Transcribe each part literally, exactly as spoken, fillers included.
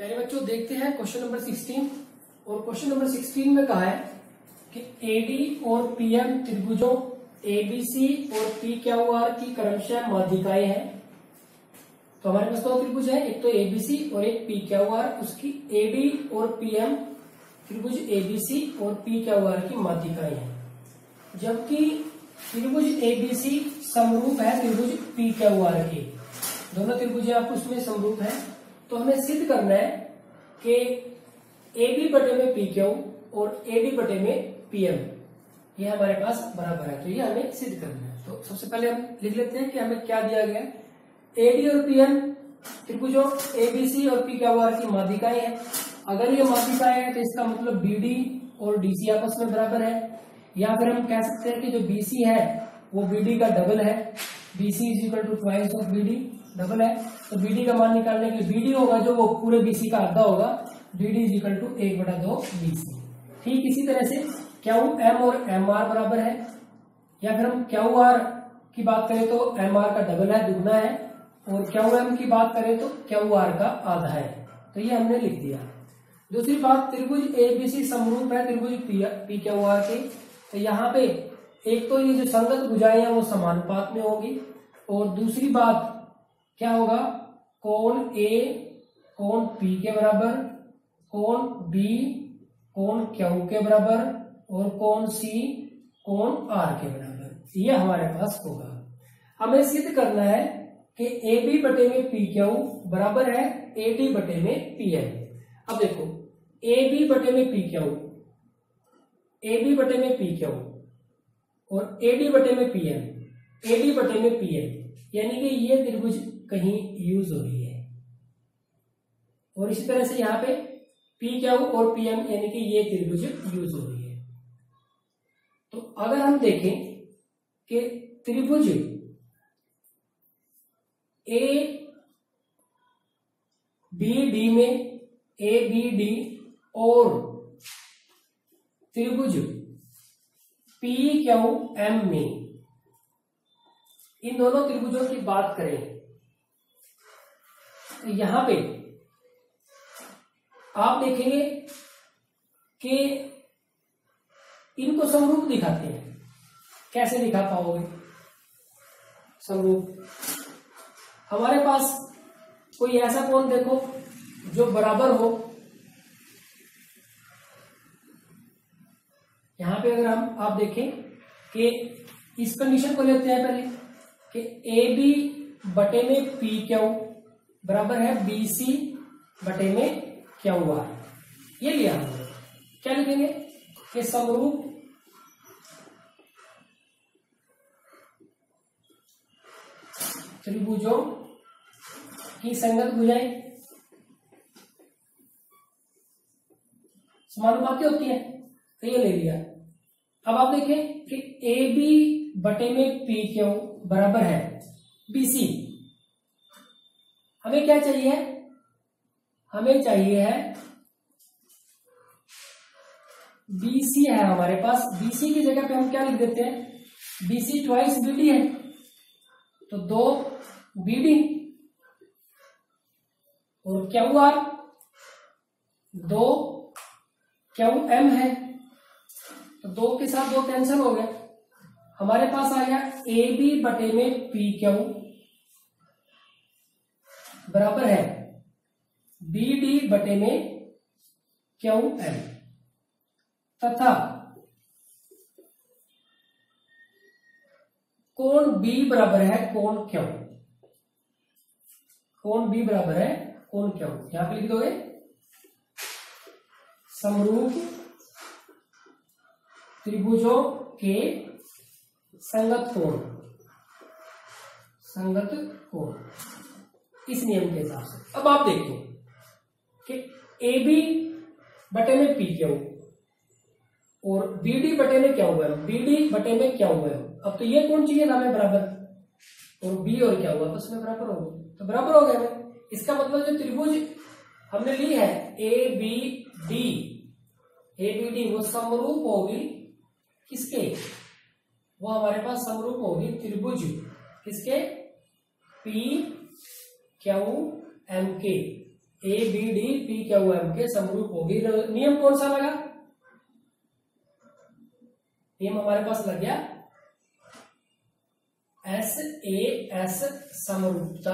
प्यारे बच्चों, देखते हैं क्वेश्चन नंबर सिक्सटीन। और क्वेश्चन नंबर सिक्सटीन में कहा है कि एडी और पीएम त्रिभुजों एबीसी और पी क्यू आर की क्रमशः माध्यिकाएं हैं। तो हमारे पास दो त्रिभुज है, एक तो एबीसी और एक पी क्यू आर। उसकी एडी और पीएम त्रिभुज एबीसी और पी क्यू आर की माध्यिकाएं हैं, जबकि त्रिभुज एबीसी समरूप है त्रिभुज पी क्यू आर के। दोनों त्रिभुज आपस में समरूप है। तो हमें सिद्ध करना है कि एबी बटे में पी क्यू और एडी बटे में पीएम ये हमारे पास बराबर है। तो ये हमें सिद्ध करना है। तो सबसे पहले हम लिख लेते हैं कि हमें क्या दिया गया है। एडी और पीएम त्रिभुजों एबीसी और पी क्यू आर की माध्यिकाएं हैं। अगर ये माध्यिकाएं हैं तो इसका मतलब बीडी और डीसी आपस में बराबर है, या फिर हम कह सकते हैं कि जो बीसी है वो बीडी का डबल है। BC is equal to twice of BD, double है। तो बीडी का मान निकालने के लिए बीडी होगा जो वो पूरे बीसी का आधा होगा, बीडी इज इक्वल टू एक बटा दो बीसी। ठीक इसी तरह से क्यू एम और एम आर बराबर है, या फिर हम क्यू आर की बात करें तो एम आर का डबल है, दुगना है, और क्यू एम की बात करें तो क्यू आर का आधा है। तो ये हमने लिख दिया। दूसरी बात, त्रिभुज एबीसी समरूप है त्रिभुज पी क्यू आर के। तो यहाँ पे एक तो ये जो संगत भुजाएं हैं वो समानुपात में होगी, और दूसरी बात क्या होगा, कोण ए कोण पी के बराबर, कोण बी कोण क्यू के बराबर, और कोण सी कोण आर के बराबर। ये हमारे पास होगा। हमें सिद्ध करना है कि ए बी बटे में पी क्यू बराबर है ए डी बटे में पी एम। अब देखो, ए बी बटे में पी क्यू, ए बी बटे में पी क्यू और ए डी बटे में पी एम, ए डी बटे में पी एम, यानी कि ये त्रिभुज कहीं यूज हो रही है। और इसी तरह से यहाँ पे पी क्यू और पी एम यानी कि ये त्रिभुज यूज हो रही है। तो अगर हम देखें कि त्रिभुज ए बी डी में, ए बी डी और त्रिभुज पी क्यू एम में, इन दोनों त्रिभुजों की बात करें तो यहां पे आप देखेंगे कि इनको समरूप दिखाते हैं। कैसे दिखा पाओगे समरूप? हमारे पास कोई ऐसा कोण देखो जो बराबर हो। यहां पे अगर हम आप देखें कि इस कंडीशन को लेते हैं पहले कि ए बी बटे में पी क्यू बराबर है बी सी बटे में क्यू आर। ये लिया हमने। क्या लिखेंगे कि समरूप त्रिभुजों की संगत भुजाएं समानुपाती होती है। तो ये ले लिया। अब आप देखें कि ए बी बटे में पी क्यू बराबर है बीसी। हमें क्या चाहिए? हमें चाहिए है बीसी है हमारे पास। बीसी की जगह पे हम क्या लिख देते हैं, बीसी ट्वाइस बीडी है, तो दो बीडी, और क्यू आर दो क्यू एम है, तो दो के साथ दो कैंसिल हो गए। हमारे पास आ गया ए बी बटे में पी क्यू बराबर है बी डी बटे में क्यू एम, तथा कोण बी बराबर है कोण क्यू। कोण बी बराबर है कोण क्यू। यहां पे लिख दोगे समरूप त्रिभुजों के संगत कोण, संगत कोण इस नियम के हिसाब से। अब आप देखो कि ए बी बटे में पी क्यू और बी डी बटे में क्या हुआ है, बी डी बटे में क्या हुआ है। अब तो ये कौन चाहिए था हमें बराबर, और बी और क्या हुआ आपस में बराबर हो गए, तो बराबर हो गया। इसका मतलब जो त्रिभुज हमने ली है A B D, A B D वो समरूप होगी किसके, वो हमारे पास समरूप होगी त्रिभुज किसके, पी क्यू एम के। A B D P Q M के समरूप होगी। नियम कौन सा लगा? नियम हमारे पास लग गया एस ए एस समरूपता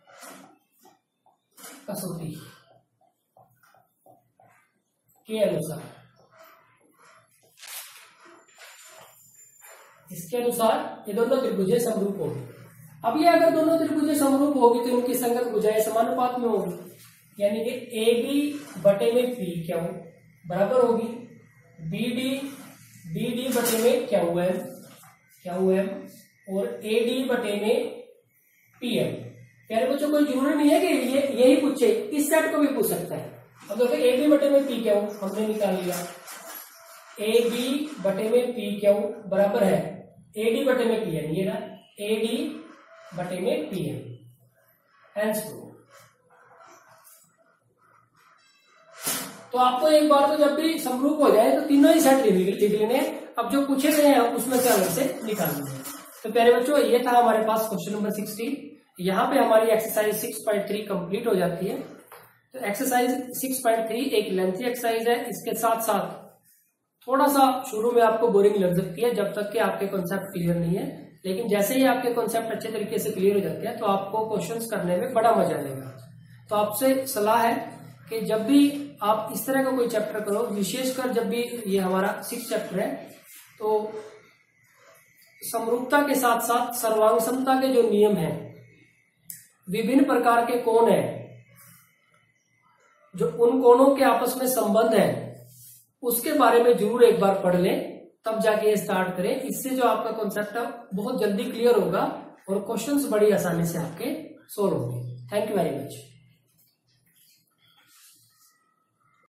कसौटी के अनुसार, इसके अनुसार ये दोनों त्रिभुजें समरूप होगी। अब ये अगर दोनों त्रिभुजें समरूप होगी तो इनकी संगत भुजाएं समानुपात में होगी, यानी कि ए बी बटे में पी क्यू बराबर होगी बी डी बी डी बटे में क्यू एम क्यू एम और ए डी बटे में पी एम। प्यारे बच्चों, कोई जरूरी नहीं है कि ये यही पूछे, इस सेट को भी पूछ सकता है। अब देखो ए बी बटे में पी क्यू हमने निकाल लिया, ए बी बटे में पी क्यू बराबर है ए डी बटे में पी एम, ये ना ए डी बटे में पी एम। हेंस तो आपको एक बार तो जब भी समरूप हो जाए तो तीनों ही सेट लिख लेने, अब जो पूछे गए हैं उसमें से अलग से निकाल लेंगे। तो प्यारे बच्चों, ये था हमारे पास क्वेश्चन नंबर सिक्सटीन। यहाँ पे हमारी exercise six point three complete हो जाती है। तो एक्सरसाइज सिक्स पॉइंट थ्री एक लेंथी एक्सरसाइज है, इसके साथ साथ थोड़ा सा शुरू में आपको बोरिंग लग सकती है जब तक कि आपके कॉन्सेप्ट क्लियर नहीं है, लेकिन जैसे ही आपके कॉन्सेप्ट अच्छे तरीके से क्लियर हो जाते हैं तो आपको क्वेश्चंस करने में बड़ा मजा आएगा। तो आपसे सलाह है कि जब भी आप इस तरह का कोई चैप्टर करो, विशेषकर जब भी ये हमारा सिक्स चैप्टर है, तो समरूपता के साथ साथ सर्वांग समता के जो नियम हैं, विभिन्न प्रकार के कोण हैं, जो उन कोणों के आपस में संबंध है, उसके बारे में जरूर एक बार पढ़ लें, तब जाके ये स्टार्ट करें। इससे जो आपका कॉन्सेप्ट है बहुत जल्दी क्लियर होगा और क्वेश्चंस बड़ी आसानी से आपके सोल्व होंगे। Thank you very much.